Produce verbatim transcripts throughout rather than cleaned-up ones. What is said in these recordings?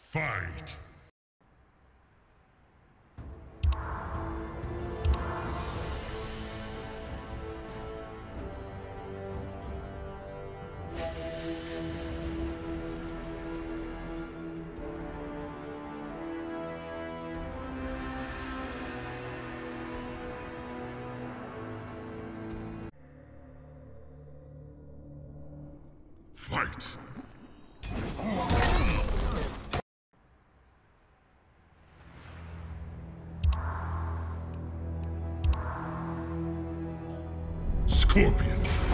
Fight! Fight! Scorpion!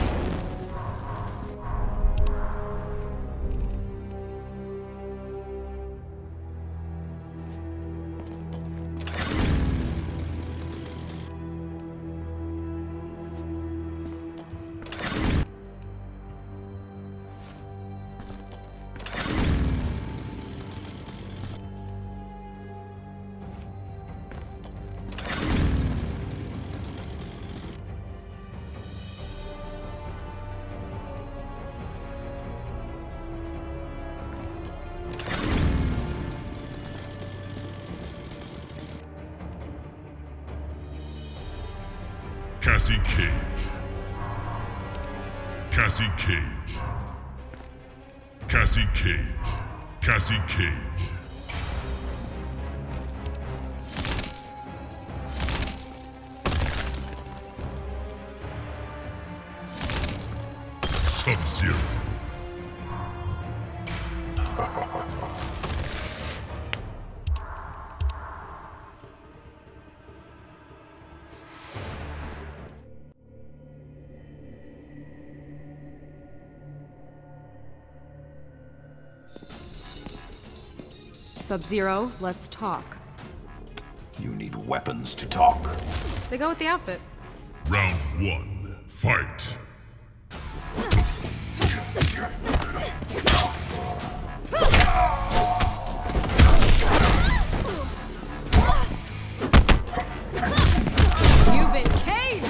Cassie Cage. Cassie Cage. Cassie Cage. Cassie Cage. Sub-Zero. Sub-Zero, let's talk. You need weapons to talk. They go with the outfit. Round one, fight! You've been caged!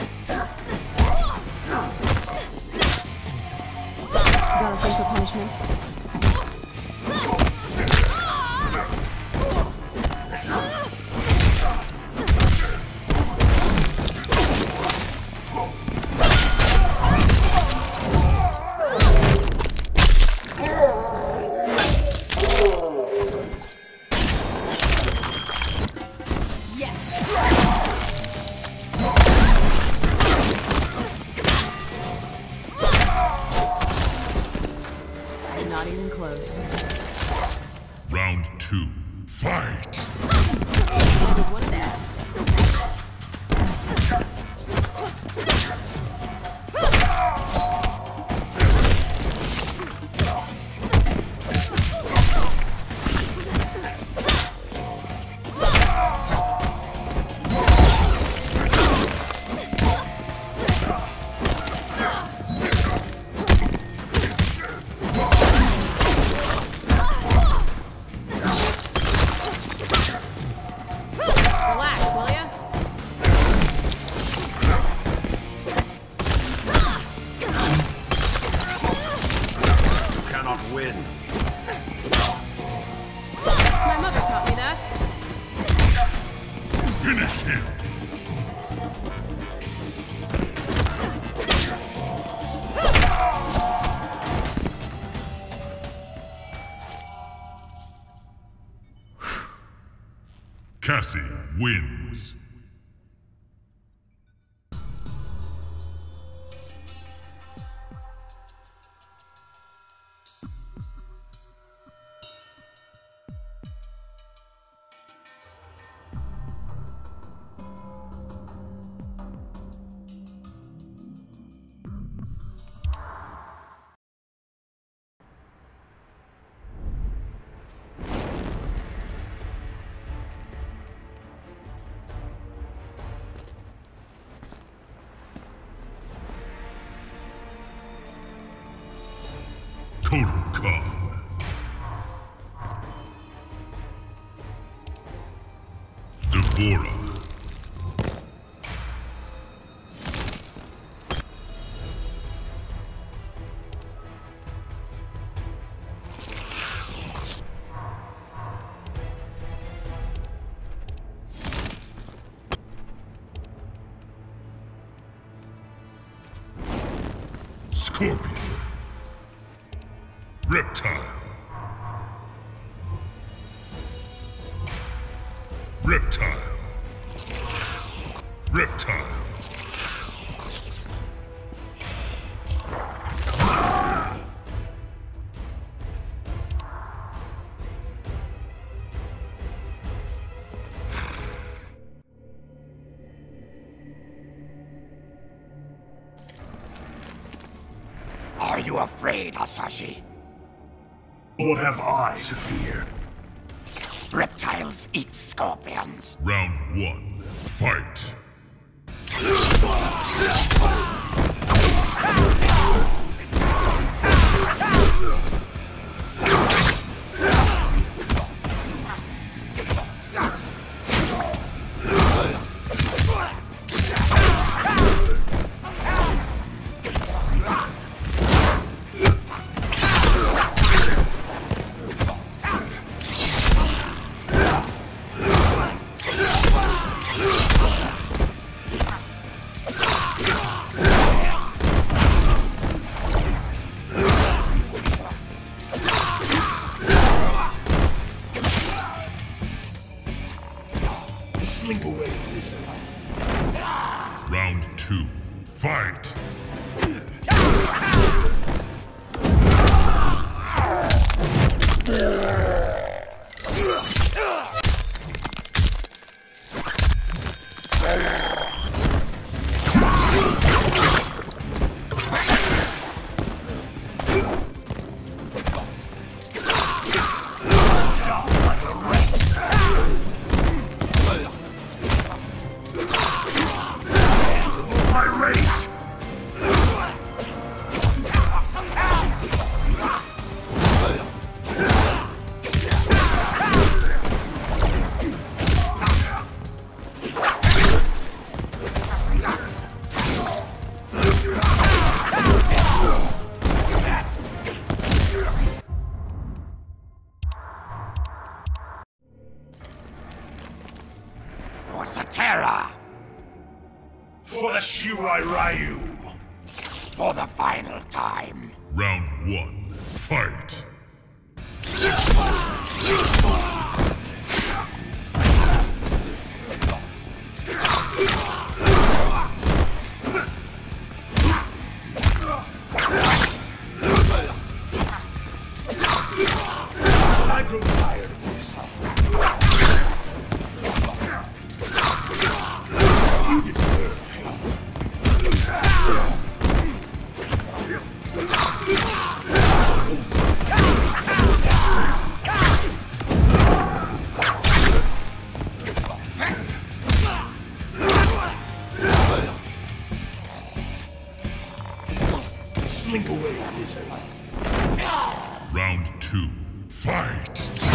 Got a thing for punishment? Not even close. Round two, fight! This is what it is. Win. My mother taught me that. Finish him! Cassie wins. Kotal Khan. D'Vorah. Scorpion. Reptile. Reptile. Reptile. Are you afraid, Hasashi? What have I to fear? Reptiles eat scorpions. Round one. Fight. Slink away, lizard. Round two. Fight. For Satera! For the Shirai Ryu! For the final time! Round one. Fight. I grow tired of this. You deserve Slink away, lizard. Round two. Fight.